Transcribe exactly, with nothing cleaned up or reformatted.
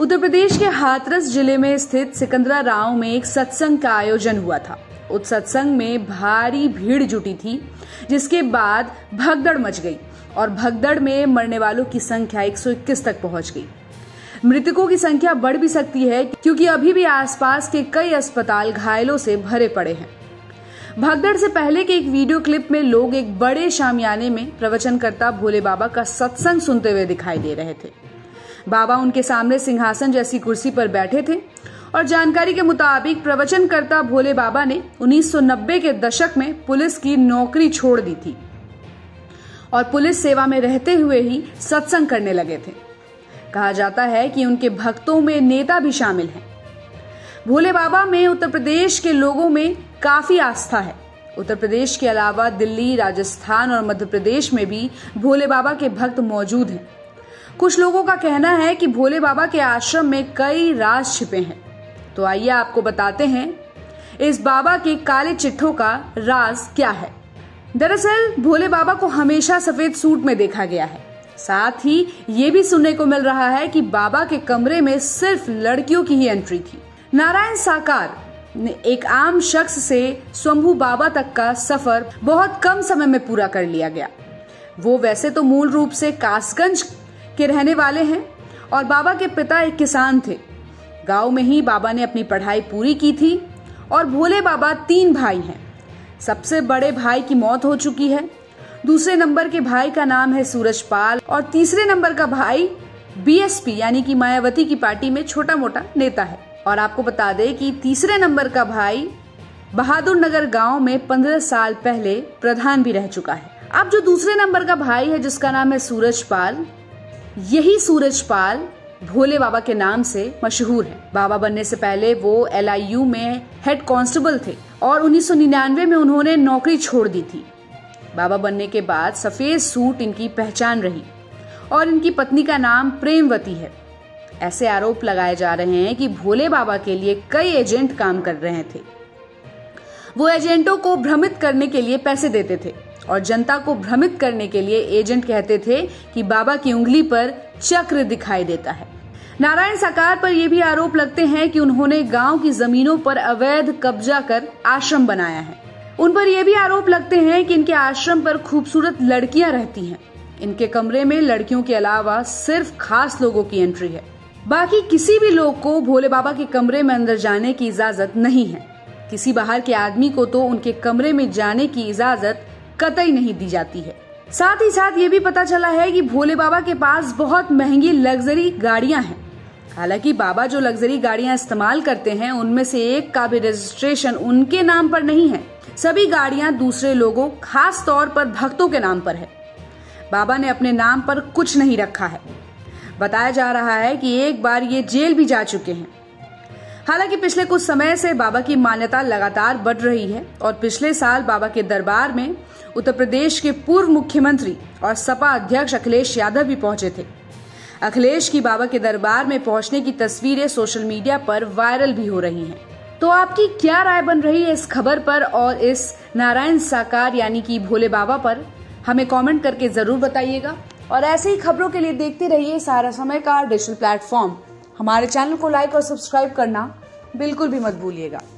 उत्तर प्रदेश के हाथरस जिले में स्थित सिकंदराराव में एक सत्संग का आयोजन हुआ था। उस सत्संग में भारी भीड़ जुटी थी, जिसके बाद भगदड़ मच गई और भगदड़ में मरने वालों की संख्या एक सौ इक्कीस तक पहुंच गई। मृतकों की संख्या बढ़ भी सकती है क्योंकि अभी भी आसपास के कई अस्पताल घायलों से भरे पड़े हैं। भगदड़ से पहले के एक वीडियो क्लिप में लोग एक बड़े शामियाने में प्रवचनकर्ता भोले बाबा का सत्संग सुनते हुए दिखाई दे रहे थे। बाबा उनके सामने सिंहासन जैसी कुर्सी पर बैठे थे और जानकारी के मुताबिक प्रवचनकर्ता भोले बाबा ने उन्नीस सौ नब्बे के दशक में पुलिस की नौकरी छोड़ दी थी और पुलिस सेवा में रहते हुए ही सत्संग करने लगे थे। कहा जाता है कि उनके भक्तों में नेता भी शामिल हैं। भोले बाबा में उत्तर प्रदेश के लोगों में काफी आस्था है। उत्तर प्रदेश के अलावा दिल्ली, राजस्थान और मध्य प्रदेश में भी भोले बाबा के भक्त मौजूद हैं। कुछ लोगों का कहना है कि भोले बाबा के आश्रम में कई राज छिपे हैं। तो आइए आपको बताते हैं इस बाबा के काले चिट्ठों का राज क्या है। दरअसल भोले बाबा को हमेशा सफेद सूट में देखा गया है। साथ ही ये भी सुनने को मिल रहा है कि बाबा के कमरे में सिर्फ लड़कियों की ही एंट्री थी। नारायण साकार ने एक आम शख्स से शंभू बाबा तक का सफर बहुत कम समय में पूरा कर लिया गया। वो वैसे तो मूल रूप से कासगंज के रहने वाले हैं और बाबा के पिता एक किसान थे। गांव में ही बाबा ने अपनी पढ़ाई पूरी की थी और भोले बाबा तीन भाई हैं। सबसे बड़े भाई की मौत हो चुकी है, दूसरे नंबर के भाई का नाम है सूरजपाल और तीसरे नंबर का भाई बीएसपी यानी कि मायावती की पार्टी में छोटा मोटा नेता है। और आपको बता दें कि तीसरे नंबर का भाई बहादुर नगर गांव में पंद्रह साल पहले प्रधान भी रह चुका है। अब जो दूसरे नंबर का भाई है जिसका नाम है सूरजपाल, यही सूरजपाल भोले बाबा के नाम से मशहूर है। बाबा बनने से पहले वो एल आई यू में हेड कांस्टेबल थे और उन्नीस सौ निन्यानवे में उन्होंने नौकरी छोड़ दी थी। बाबा बनने के बाद सफेद सूट इनकी पहचान रही और इनकी पत्नी का नाम प्रेमवती है। ऐसे आरोप लगाए जा रहे हैं कि भोले बाबा के लिए कई एजेंट काम कर रहे थे। वो एजेंटों को भ्रमित करने के लिए पैसे देते थे और जनता को भ्रमित करने के लिए एजेंट कहते थे कि बाबा की उंगली पर चक्र दिखाई देता है। नारायण साकार पर यह भी आरोप लगते हैं कि उन्होंने गांव की जमीनों पर अवैध कब्जा कर आश्रम बनाया है। उन पर यह भी आरोप लगते हैं कि इनके आश्रम पर खूबसूरत लड़कियां रहती हैं। इनके कमरे में लड़कियों के अलावा सिर्फ खास लोगों की एंट्री है। बाकी किसी भी लोग को भोले बाबा के कमरे में अंदर जाने की इजाजत नहीं है। किसी बाहर के आदमी को तो उनके कमरे में जाने की इजाजत कतई नहीं दी जाती है। साथ ही साथ ये भी पता चला है कि भोले बाबा के पास बहुत महंगी लग्जरी गाड़ियां हैं। हालांकि बाबा जो लग्जरी गाड़ियां इस्तेमाल करते हैं उनमें से एक का भी रजिस्ट्रेशन उनके नाम पर नहीं है। सभी गाड़ियां दूसरे लोगों, खास तौर पर भक्तों के नाम पर है। बाबा ने अपने नाम पर कुछ नहीं रखा है। बताया जा रहा है कि एक बार ये जेल भी जा चुके हैं। हालांकि पिछले कुछ समय से बाबा की मान्यता लगातार बढ़ रही है और पिछले साल बाबा के दरबार में उत्तर प्रदेश के पूर्व मुख्यमंत्री और सपा अध्यक्ष अखिलेश यादव भी पहुंचे थे। अखिलेश की बाबा के दरबार में पहुंचने की तस्वीरें सोशल मीडिया पर वायरल भी हो रही हैं। तो आपकी क्या राय बन रही है इस खबर पर और इस नारायण साकार यानी कि भोले बाबा पर? हमें कमेंट करके जरूर बताइएगा और ऐसे ही खबरों के लिए देखते रहिए सारा समय का डिजिटल प्लेटफॉर्म। हमारे चैनल को लाइक और सब्सक्राइब करना बिल्कुल भी मत भूलिएगा।